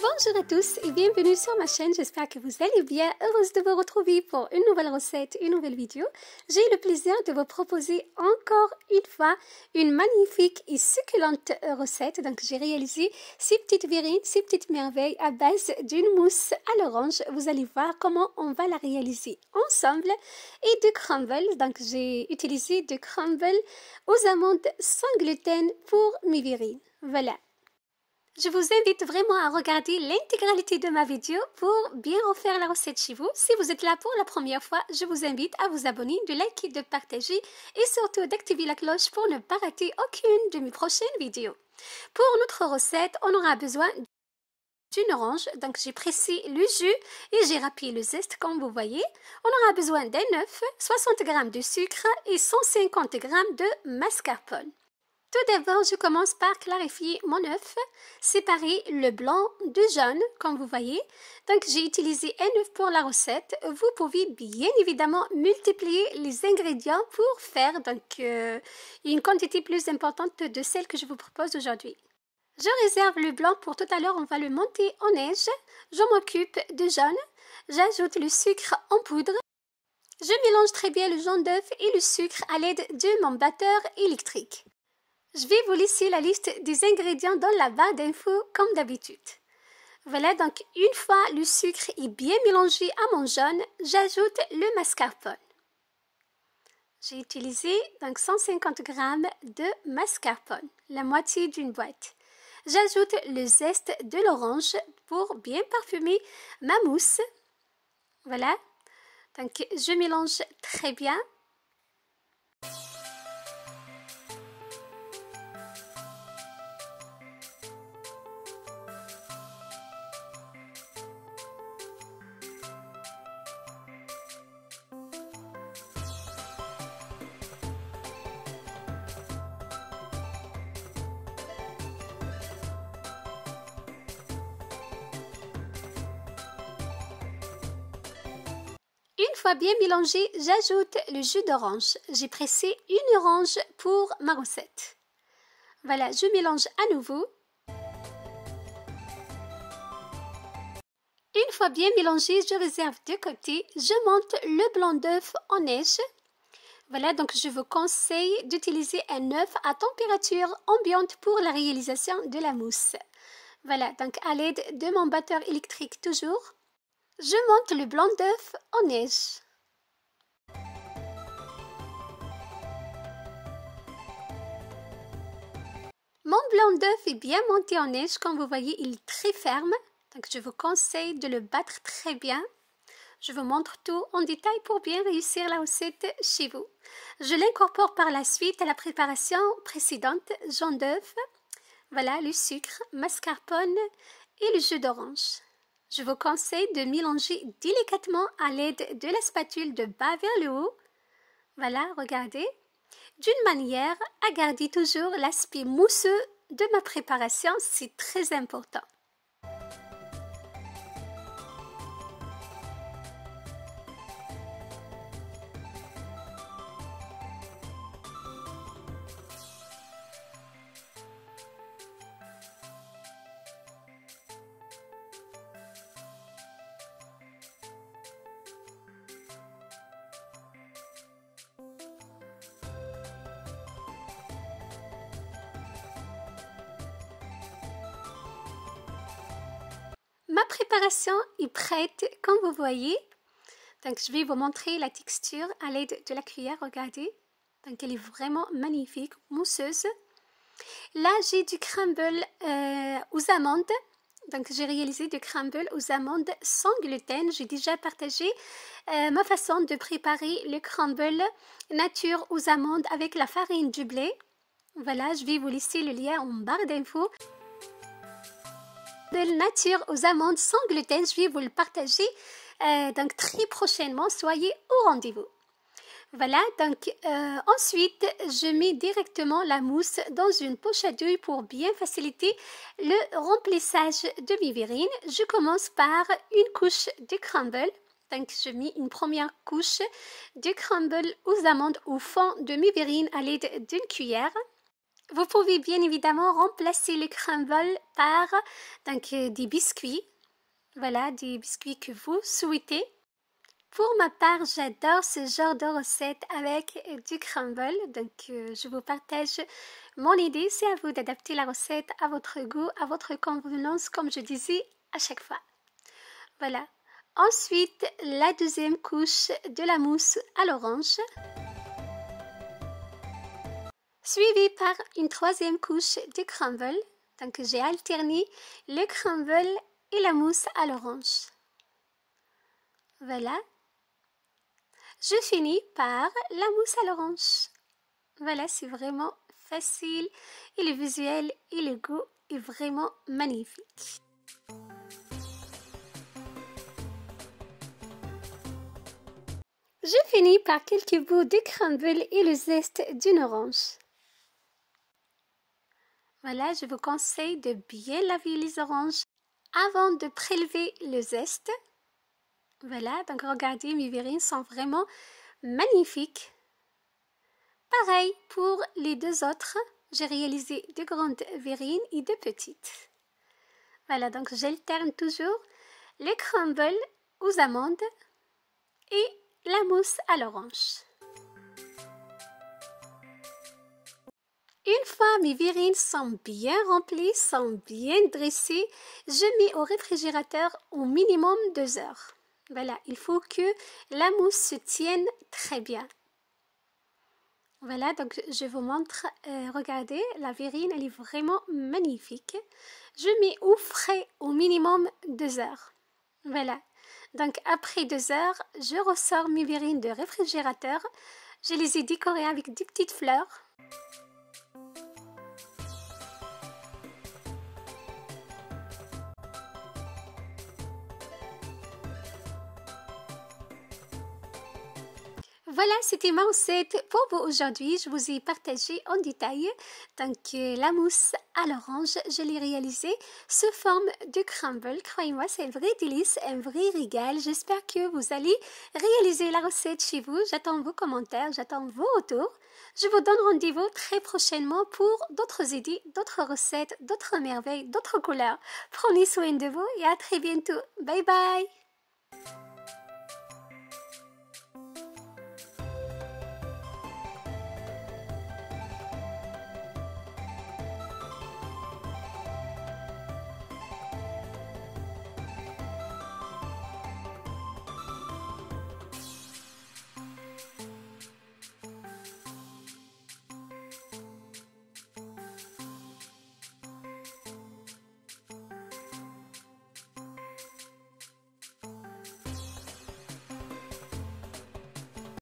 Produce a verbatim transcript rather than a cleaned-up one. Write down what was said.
Bonjour à tous et bienvenue sur ma chaîne, j'espère que vous allez bien, heureuse de vous retrouver pour une nouvelle recette, une nouvelle vidéo. J'ai le plaisir de vous proposer encore une fois une magnifique et succulente recette. Donc j'ai réalisé ces petites verrines, ces petites merveilles à base d'une mousse à l'orange. Vous allez voir comment on va la réaliser ensemble. Et de crumble, donc j'ai utilisé de crumble aux amandes sans gluten pour mes verrines. Voilà. Je vous invite vraiment à regarder l'intégralité de ma vidéo pour bien refaire la recette chez vous. Si vous êtes là pour la première fois, je vous invite à vous abonner, de liker, de partager et surtout d'activer la cloche pour ne pas rater aucune de mes prochaines vidéos. Pour notre recette, on aura besoin d'une orange. Donc j'ai pressé le jus et j'ai râpé le zeste comme vous voyez. On aura besoin d'un œuf, soixante grammes de sucre et cent cinquante grammes de mascarpone. Tout d'abord, je commence par clarifier mon œuf, séparer le blanc du jaune, comme vous voyez. Donc, j'ai utilisé un œuf pour la recette. Vous pouvez bien évidemment multiplier les ingrédients pour faire donc, euh, une quantité plus importante de celle que je vous propose aujourd'hui. Je réserve le blanc pour tout à l'heure, on va le monter en neige. Je m'occupe du jaune. J'ajoute le sucre en poudre. Je mélange très bien le jaune d'œuf et le sucre à l'aide de mon batteur électrique. Je vais vous laisser la liste des ingrédients dans la barre d'infos comme d'habitude. Voilà, donc une fois le sucre est bien mélangé à mon jaune, j'ajoute le mascarpone. J'ai utilisé donc cent cinquante grammes de mascarpone, la moitié d'une boîte. J'ajoute le zeste de l'orange pour bien parfumer ma mousse. Voilà, donc je mélange très bien. Une fois bien mélangé, j'ajoute le jus d'orange. J'ai pressé une orange pour ma recette. Voilà, je mélange à nouveau. Une fois bien mélangé, je réserve de côté. Je monte le blanc d'œuf en neige. Voilà, donc je vous conseille d'utiliser un œuf à température ambiante pour la réalisation de la mousse. Voilà, donc à l'aide de mon batteur électrique toujours. Je monte le blanc d'œuf en neige. Mon blanc d'œuf est bien monté en neige, comme vous voyez, il est très ferme. Donc je vous conseille de le battre très bien. Je vous montre tout en détail pour bien réussir la recette chez vous. Je l'incorpore par la suite à la préparation précédente, jaune d'œuf, voilà le sucre, mascarpone et le jus d'orange. Je vous conseille de mélanger délicatement à l'aide de la spatule de bas vers le haut. Voilà, regardez. D'une manière à garder toujours l'aspect mousseux de ma préparation, c'est très important. Ma préparation est prête, comme vous voyez. Donc, je vais vous montrer la texture à l'aide de la cuillère. Regardez. Donc, elle est vraiment magnifique, mousseuse. Là, j'ai du crumble euh, aux amandes. Donc, j'ai réalisé du crumble aux amandes sans gluten. J'ai déjà partagé euh, ma façon de préparer le crumble nature aux amandes avec la farine du blé. Voilà, je vais vous laisser le lien en barre d'infos. De nature aux amandes sans gluten, je vais vous le partager euh, donc très prochainement, soyez au rendez-vous. Voilà, donc euh, ensuite je mets directement la mousse dans une poche à douille pour bien faciliter le remplissage de mes verrines. Je commence par une couche de crumble, donc je mets une première couche de crumble aux amandes au fond de mes verrines à l'aide d'une cuillère. Vous pouvez bien évidemment remplacer le crumble par donc, euh, des biscuits. Voilà, des biscuits que vous souhaitez. Pour ma part, j'adore ce genre de recette avec du crumble. Donc, euh, je vous partage mon idée. C'est à vous d'adapter la recette à votre goût, à votre convenance, comme je disais à chaque fois. Voilà. Ensuite, la deuxième couche de la mousse à l'orange. Suivi par une troisième couche de crumble. Donc j'ai alterné le crumble et la mousse à l'orange. Voilà. Je finis par la mousse à l'orange. Voilà, c'est vraiment facile et le visuel et le goût est vraiment magnifique. Je finis par quelques bouts de crumble et le zeste d'une orange. Voilà, je vous conseille de bien laver les oranges avant de prélever le zeste. Voilà, donc regardez, mes verrines sont vraiment magnifiques. Pareil pour les deux autres, j'ai réalisé de grandes verrines et de petites. Voilà, donc j'alterne toujours le crumble aux amandes et la mousse à l'orange. Une fois mes verrines sont bien remplies, sont bien dressées, je mets au réfrigérateur au minimum deux heures. Voilà, il faut que la mousse se tienne très bien. Voilà, donc je vous montre, euh, regardez, la verrine, elle est vraiment magnifique. Je mets au frais au minimum deux heures. Voilà, donc après deux heures, je ressors mes verrines de réfrigérateur. Je les ai décorées avec des petites fleurs. Voilà, c'était ma recette pour vous aujourd'hui. Je vous ai partagé en détail donc euh, la mousse à l'orange. Je l'ai réalisée sous forme de crumble. Croyez-moi, c'est un vrai délice, un vrai régal. J'espère que vous allez réaliser la recette chez vous. J'attends vos commentaires, j'attends vos retours. Je vous donne rendez-vous très prochainement pour d'autres idées, d'autres recettes, d'autres merveilles, d'autres couleurs. Prenez soin de vous et à très bientôt. Bye bye!